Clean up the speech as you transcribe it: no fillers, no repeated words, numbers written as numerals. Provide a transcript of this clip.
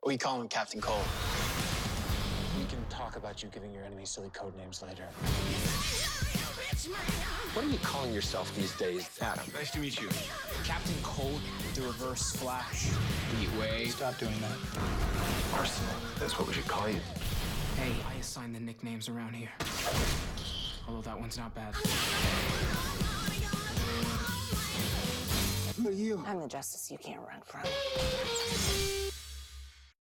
We call him Captain Cold. We can talk about you giving your enemies silly code names later. What are you calling yourself these days, Adam? Nice to meet you. Captain Cold, the Reverse Flash. Heat Wave. Stop doing that. Arsenal. That's what we should call you. Hey, I assign the nicknames around here. Although that one's not bad. Who are you? I'm the justice you can't run from.